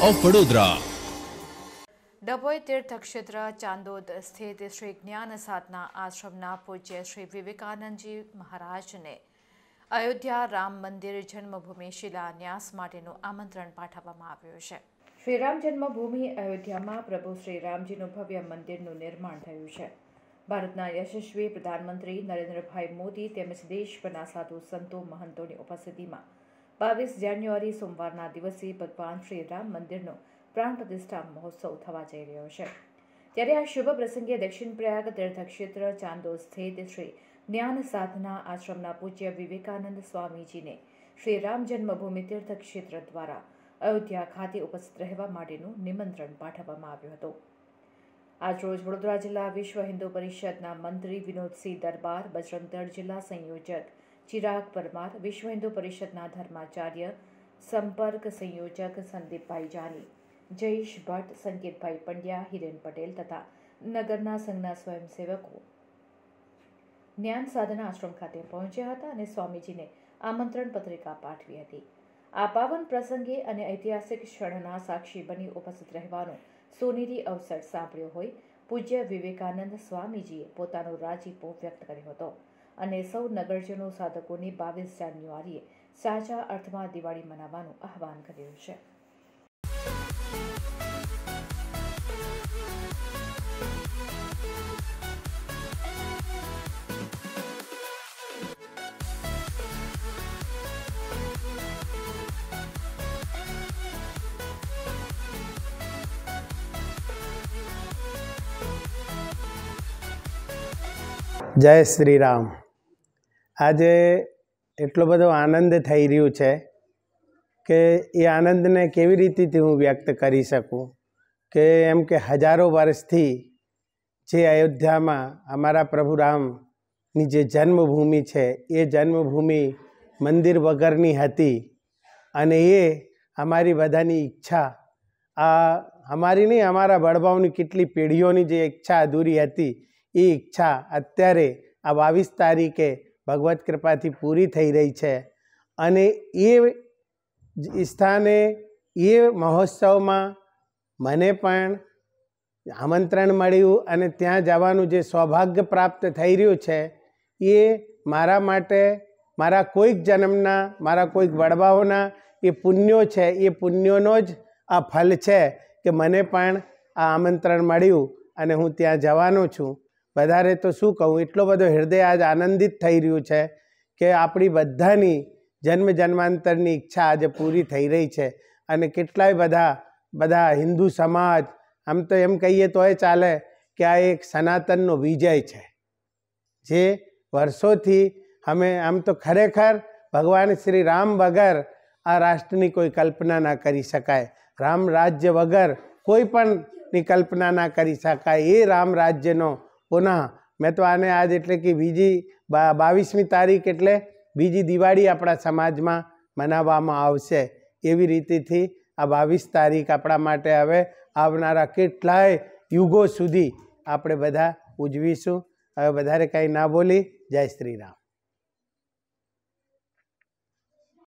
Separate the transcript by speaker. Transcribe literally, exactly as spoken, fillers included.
Speaker 1: Of Vadodara.
Speaker 2: Dabhoi તીર્થક્ષેત્ર ચાંદોદ સ્થિત શ્રી જ્ઞાન સાધના આશ્રમના પૂજ્ય શ્રી વિવેકાનંદજી મહારાજને અયોધ્યા રામ મંદિર જન્મભૂમિ શિલાન્યાસ માટેનું આમંત્રણ પાઠવવામાં આવ્યું છે। શ્રી રામ જન્મભૂમિ અયોધ્યામાં પ્રભુ શ્રી રામજીનું ભવ્ય મંદિરનું નિર્માણ થયું છે। ભારતના યશસ્વી પ્રધાનમંત્રી નરેન્દ્રભાઈ મોદી તેમજ દેશભરના સાધુ સંતો મહંતોની ઉપસ્થિતિમાં બાવીસ જાન્યુઆરી સોમવારના દિવસે ભગવાન શ્રી રામ મંદિરનો પ્રાણ પ્રતિષ્ઠા મહોત્સવ થવા જઈ રહ્યો છે। ત્યારે આ શુભ પ્રસંગે દક્ષિણ પ્રયાગ તીર્થક્ષેત્ર ચાંદોદ સ્થિત શ્રી જ્ઞાન સાધના આશ્રમના પૂજ્ય વિવેકાનંદ સ્વામીજીને શ્રી રામ જન્મભૂમિ તીર્થક્ષેત્ર દ્વારા અયોધ્યા ખાતે ઉપસ્થિત રહેવા માટેનું નિમંત્રણ પાઠવવામાં આવ્યું હતું। આજરોજ વડોદરા જિલ્લા વિશ્વ હિન્દુ પરિષદના મંત્રી વિનોદસિંહ દરબાર, બજરંગ દળ જિલ્લા સંયોજક ચિરાગ પરમાર, વિશ્વ હિન્દુ પરિષદના ધર્માચાર્ય સંપર્ક સંયોજક સંદીપભાઈ જાની, જયેશ ભટ્ટ, સંકેતભાઈ પંડ્યા, હિરેન પટેલ તથા નગરના સંઘના સ્વયંસેવકો જ્ઞાન સાધના આશ્રમ ખાતે પહોંચ્યા હતા અને સ્વામીજીને આમંત્રણ પત્રિકા પાઠવી હતી। આ પાવન પ્રસંગે અને ઐતિહાસિક ક્ષણના સાક્ષી બની ઉપસ્થિત રહેવાનો સોનેરી અવસર સાંભળ્યો હોય પૂજ્ય વિવેકાનંદ સ્વામીજીએ પોતાનો રાજીપો વ્યક્ત કર્યો હતો અને સૌ નગરજનો સાધકોને બાવીસ જાન્યુઆરીએ સાચા અર્થમાં દિવાળી મનાવવાનું આહવાન કર્યું છે।
Speaker 3: जय श्री राम। आज एटलो बधो आनंद थई रह्यो छे के ए आनंद ने केवी रीते हूँ व्यक्त करी सकूँ के एम के हजारों वर्षथी जे अयोध्या में अमारा प्रभु राम नी जे जन्मभूमि है ये जन्मभूमि मंदिर वगरनी हती अने ये अमारी बधानी इच्छा आ अमारी नहीं अमारा बड़बाओनी केटली पेढ़ीओनी जे इच्छा अधूरी हती ये इच्छा अत्यारे आ बावीस तारीखे भगवत कृपा थी पूरी थई रही है अने ये स्थाने ये महोत्सव में मने पण आमंत्रण मळ्युं अने त्यां जवानुं जे सौभाग्य प्राप्त थई रह्युं छे ये मारा माटे मारा कोईक जन्मना मारा कोईक वडवाओना ये पुण्यो छे। ये पुण्योनो ज आ फल छे कि मने पण आ आमंत्रण मळ्युं अने हूँ त्यां जवानो छुं। वधारे तो शू कहूँ, एटलो बधो हृदय आज आनंदित थई रह्युं छे कि आपणी बधानी जन्म जन्मांतरनी इच्छा आज पूरी थई रही है अने केटलाय बधा बधा हिंदू समाज आम तो एम कहीए तोय चाले कि आ एक सनातननो विजय है जे वर्षोथी हमें आम तो खरेखर भगवान श्री राम वगर आ राष्ट्रनी कोई कल्पना ना करी शकाय। राम राज्य वगर कोई पण नी कल्पना ना करी शकाय। ये राम राज्यनो पुनः मैं तो आने आज एटले कि बीजी बा बावीसमी तारीख एटले बीजी दिवाળી अपना समाज में मनाववामां आवशे। एवी रीतेथी आ बावीस तारीख अपना माटे हवे आवनारा केटलाय युगो सुधी आपणे बधा उजवीशुं। हवे वधारे कांई ना बोली। जय श्री राम।